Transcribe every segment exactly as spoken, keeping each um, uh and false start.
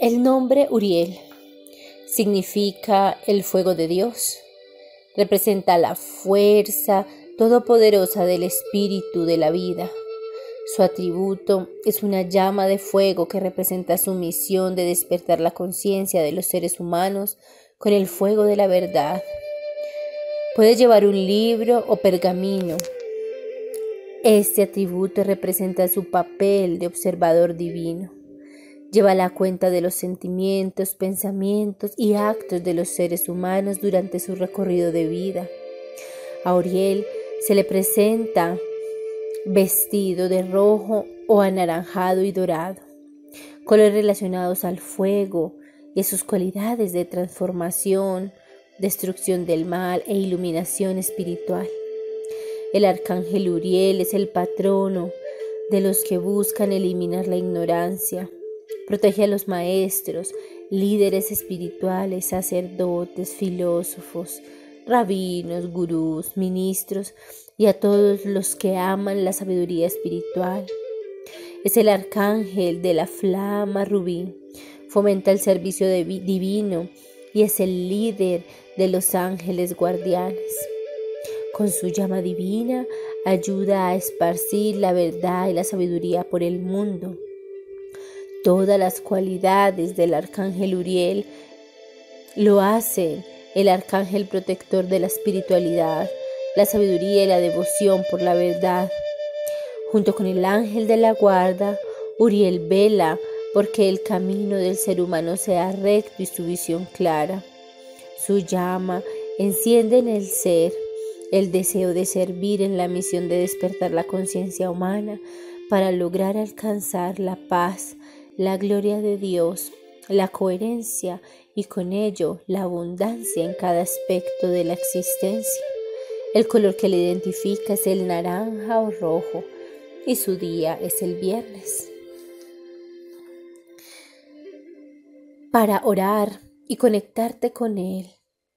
El nombre Uriel significa el fuego de Dios. Representa la fuerza todopoderosa del espíritu de la vida. Su atributo es una llama de fuego que representa su misión de despertar la conciencia de los seres humanos con el fuego de la verdad. Puede llevar un libro o pergamino. Este atributo representa su papel de observador divino. Lleva la cuenta de los sentimientos, pensamientos y actos de los seres humanos durante su recorrido de vida. A Uriel se le presenta vestido de rojo o anaranjado y dorado, colores relacionados al fuego y a sus cualidades de transformación, destrucción del mal e iluminación espiritual. El arcángel Uriel es el patrono de los que buscan eliminar la ignorancia. Protege a los maestros, líderes espirituales, sacerdotes, filósofos, rabinos, gurús, ministros y a todos los que aman la sabiduría espiritual. Es el arcángel de la flama rubí, fomenta el servicio divino y es el líder de los ángeles guardianes. Con su llama divina ayuda a esparcir la verdad y la sabiduría por el mundo. Todas las cualidades del arcángel Uriel lo hacen el arcángel protector de la espiritualidad, la sabiduría y la devoción por la verdad. Junto con el ángel de la guarda, Uriel vela porque el camino del ser humano sea recto y su visión clara. Su llama enciende en el ser el deseo de servir en la misión de despertar la conciencia humana para lograr alcanzar la paz, la gloria de Dios, la coherencia y con ello la abundancia en cada aspecto de la existencia. El color que le identifica es el naranja o rojo y su día es el viernes. Para orar y conectarte con Él,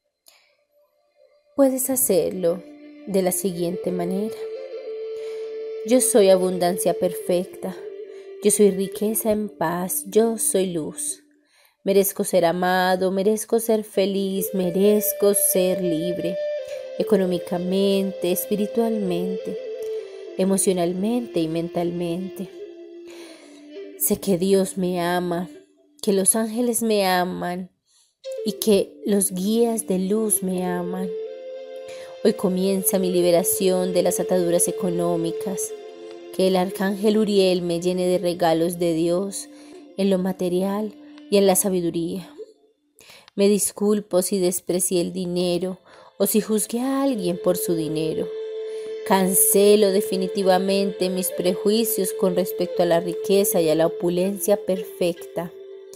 puedes hacerlo de la siguiente manera. Yo soy abundancia perfecta. Yo soy riqueza en paz, yo soy luz. Merezco ser amado, merezco ser feliz, merezco ser libre, económicamente, espiritualmente, emocionalmente y mentalmente. Sé que Dios me ama, que los ángeles me aman y que los guías de luz me aman. Hoy comienza mi liberación de las ataduras económicas. Que el arcángel Uriel me llene de regalos de Dios en lo material y en la sabiduría. Me disculpo si desprecié el dinero o si juzgué a alguien por su dinero. Cancelo definitivamente mis prejuicios con respecto a la riqueza y a la opulencia perfecta.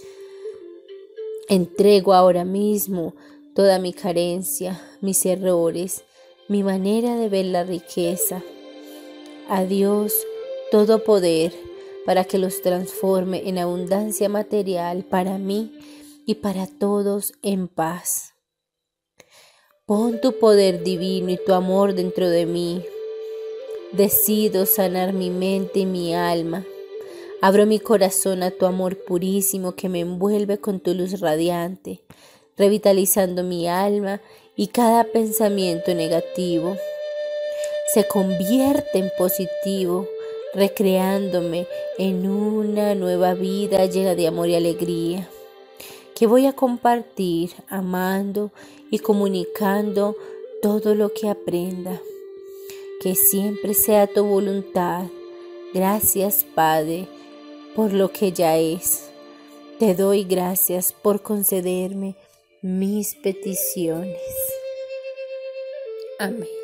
Entrego ahora mismo toda mi carencia, mis errores, mi manera de ver la riqueza. A Dios todo poder para que los transforme en abundancia material para mí y para todos en paz. Pon tu poder divino y tu amor dentro de mí. Decido sanar mi mente y mi alma. Abro mi corazón a tu amor purísimo que me envuelve con tu luz radiante, revitalizando mi alma y cada pensamiento negativo se convierte en positivo, recreándome en una nueva vida llena de amor y alegría, que voy a compartir amando y comunicando todo lo que aprenda. Que siempre sea tu voluntad. Gracias, Padre, por lo que ya es. Te doy gracias por concederme mis peticiones. Amén.